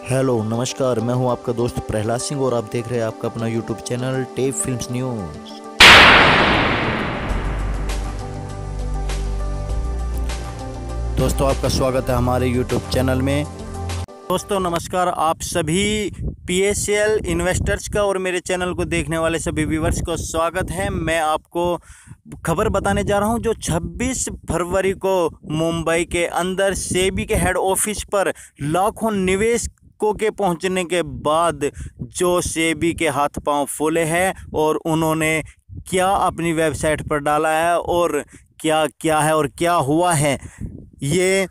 Hello नमस्कार, मैं हूं आपका दोस्त प्रहलाद सिंह और आप देख रहे हैं आपका अपना YouTube channel tape films news. दोस्तों आपका स्वागत है हमारे यूट्यूब चैनल में। दोस्तों नमस्कार, आप सभी पीएसएल इन्वेस्टर्स का और मेरे चैनल को देखने वाले सभी व्यूवर्स को स्वागत है। मैं आपको खबर बताने जा रहा हूं जो 26 फरवरी को मुंबई के अंदर सेबी के हेड ऑफिस पर लाखों निवेशकों के पहुंचने के बाद जो सेबी के हाथ पांव फूले हैं और उन्होंने क्या अपनी वेबसाइट पर डाला है और क्या क्या है और क्या हुआ है, ये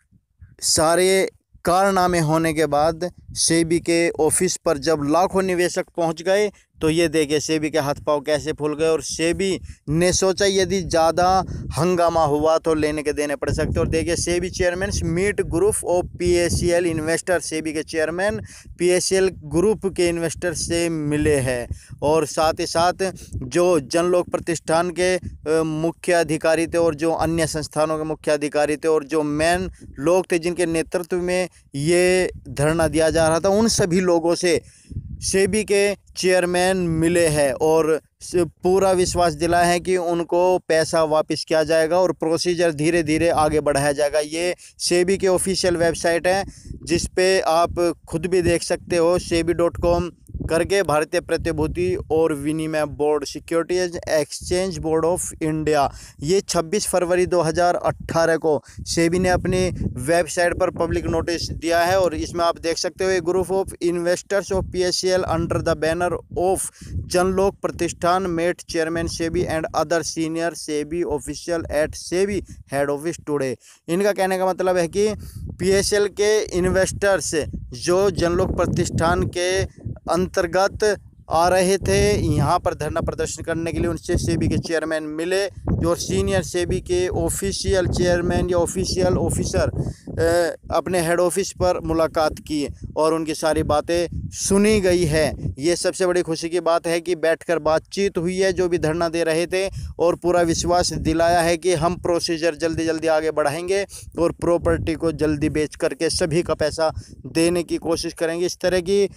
सारे कारनामे होने के बाद सेबी के ऑफिस पर जब लाखों निवेशक पहुंच गए तो ये देखिए सेबी के हाथ पांव कैसे फूल गए। और सेबी ने सोचा यदि ज़्यादा हंगामा हुआ तो लेने के देने पड़ सकते। और देखिए SEBI chairman meet group of PSL investor, SEBI के चेयरमैन पीएसएल ग्रुप के इन्वेस्टर से मिले हैं। और साथ ही साथ जो जनलोक प्रतिष्ठान के मुख्य अधिकारी थे और जो अन्य संस्थानों के मुख्य अधिकारी थे और जो मेन लोग थे जिनके नेतृत्व में ये धरना दिया जा रहा था, उन सभी लोगों से सेबी के चेयरमैन मिले हैं और पूरा विश्वास दिलाया है कि उनको पैसा वापस किया जाएगा और प्रोसीजर धीरे धीरे आगे बढ़ाया जाएगा। ये सेबी के ऑफिशियल वेबसाइट है जिस पे आप खुद भी देख सकते हो, sebi.com करके भारतीय प्रतिभूति और विनिमय बोर्ड, securities exchange board of India. ये 26 फरवरी 2018 को सेबी ने अपनी वेबसाइट पर पब्लिक नोटिस दिया है और इसमें आप देख सकते हो, a group of investors of PSL under the banner of Janlok Pratishthan met chairman SEBI and other senior SEBI official at SEBI head office today. इनका कहने का मतलब है कि पीएसएल के इन्वेस्टर्स जो जनलोक प्रतिष्ठान के अंतर्गत आ रहे थे यहाँ पर धरना प्रदर्शन करने के लिए, उनसे सेबी के चेयरमैन मिले जो सीनियर सेबी के ऑफिशियल चेयरमैन या ऑफिशियल ऑफिसर अपने हेड ऑफिस पर मुलाकात की और उनकी सारी बातें सुनी गई है। ये सबसे बड़ी खुशी की बात है कि बैठकर बातचीत हुई है जो भी धरना दे रहे थे और पूरा विश्वास दिलाया है कि हम प्रोसीजर जल्दी जल्दी आगे बढ़ाएंगे और प्रॉपर्टी को जल्दी बेच करके सभी का पैसा देने की कोशिश करेंगे। इस तरह की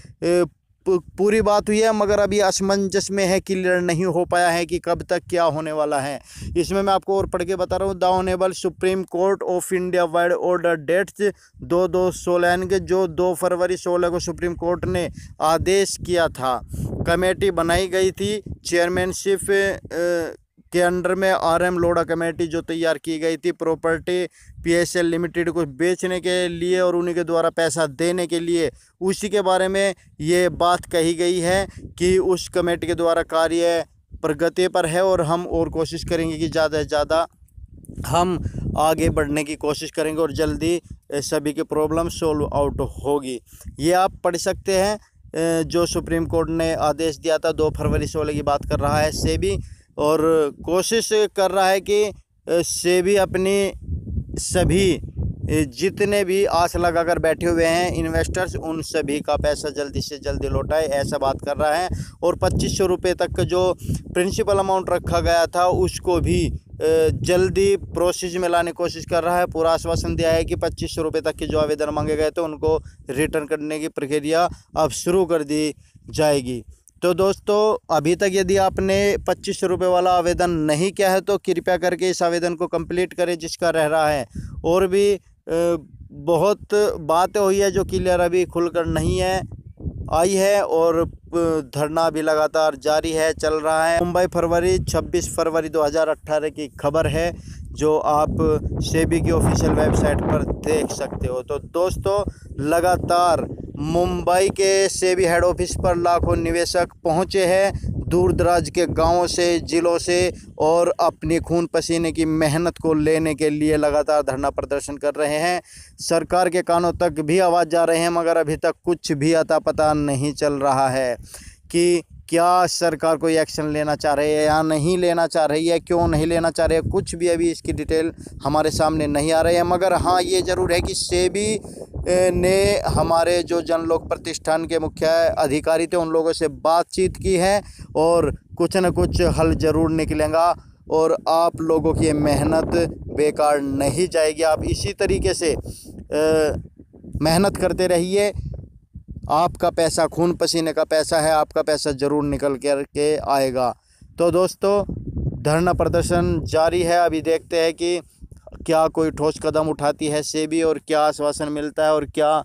पूरी बात हुई है, मगर अभी असमंजस में है, क्लियर नहीं हो पाया है कि कब तक क्या होने वाला है। इसमें मैं आपको और पढ़ के बता रहा हूँ। The honourable supreme court of India vide order dated 2/2/16 के जो 2 फरवरी 16 को सुप्रीम कोर्ट ने आदेश किया था। कमेटी बनाई गई थी चेयरमैनशिप के अंडर में आरएम लोढ़ा कमेटी जो तैयार की गई थी प्रॉपर्टी पीएसएल लिमिटेड को बेचने के लिए और उन्हीं के द्वारा पैसा देने के लिए। उसी के बारे में ये बात कही गई है कि उस कमेटी के द्वारा कार्य प्रगति पर है और हम और कोशिश करेंगे कि ज़्यादा से ज़्यादा हम आगे बढ़ने की कोशिश करेंगे और जल्दी सभी की प्रॉब्लम सोल्व आउट होगी। ये आप पढ़ सकते हैं जो सुप्रीम कोर्ट ने आदेश दिया था। 2 फरवरी 16 की बात कर रहा है सेबी और कोशिश कर रहा है कि सेबी अपनी सभी जितने भी आस लगाकर बैठे हुए हैं इन्वेस्टर्स उन सभी का पैसा जल्दी से जल्दी लौटाए, ऐसा बात कर रहा है। और 2500 रुपये तक का जो प्रिंसिपल अमाउंट रखा गया था उसको भी जल्दी प्रोसेस में लाने की कोशिश कर रहा है। पूरा आश्वासन दिया है कि 2500 रुपये तक के जो आवेदन मांगे गए थे उनको रिटर्न करने की प्रक्रिया अब शुरू कर दी जाएगी। तो दोस्तों अभी तक यदि आपने 2500 रुपये वाला आवेदन नहीं किया है तो कृपया करके इस आवेदन को कंप्लीट करें जिसका रह रहा है। और भी बहुत बातें हुई है जो क्लियर अभी खुलकर नहीं है आई है और धरना भी लगातार जारी है, चल रहा है। मुंबई फरवरी 26 फरवरी 2018 की खबर है जो आप सेबी की ऑफिशियल वेबसाइट पर देख सकते हो। तो दोस्तों लगातार मुंबई के सेबी हेड ऑफिस पर लाखों निवेशक पहुंचे हैं दूर दराज के गांवों से, जिलों से और अपनी खून पसीने की मेहनत को लेने के लिए लगातार धरना प्रदर्शन कर रहे हैं। सरकार के कानों तक भी आवाज़ जा रहे हैं मगर अभी तक कुछ भी अता पता नहीं चल रहा है कि क्या सरकार कोई एक्शन लेना चाह रही है या नहीं लेना चाह रही है, क्यों नहीं लेना चाह रही है, कुछ भी अभी इसकी डिटेल हमारे सामने नहीं आ रही है। मगर हाँ ये ज़रूर है कि सेबी ने हमारे जो जनलोक प्रतिष्ठान के मुख्य अधिकारी थे उन लोगों से बातचीत की है और कुछ न कुछ हल ज़रूर निकलेगा और आप लोगों की मेहनत बेकार नहीं जाएगी। आप इसी तरीके से मेहनत करते रहिए आपका पैसा खून पसीने का पैसा है, आपका पैसा ज़रूर निकल कर के आएगा। तो दोस्तों धरना प्रदर्शन जारी है। अभी देखते हैं कि क्या कोई ठोस कदम उठाती है सेबी और क्या आश्वासन मिलता है और क्या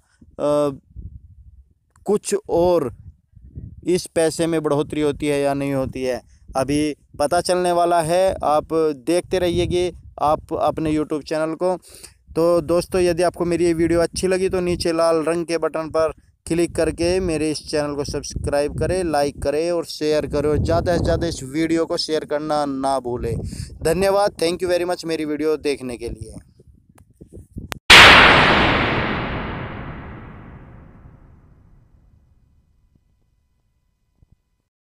कुछ और इस पैसे में बढ़ोतरी होती है या नहीं होती है, अभी पता चलने वाला है। आप देखते रहिएगा आप अपने यूट्यूब चैनल को। तो दोस्तों यदि आपको मेरी ये वीडियो अच्छी लगी तो नीचे लाल रंग के बटन पर क्लिक करके मेरे इस चैनल को सब्सक्राइब करें, लाइक करें और शेयर करें, और ज़्यादा से ज़्यादा इस वीडियो को शेयर करना ना भूलें। धन्यवाद, थैंक यू वेरी मच मेरी वीडियो देखने के लिए।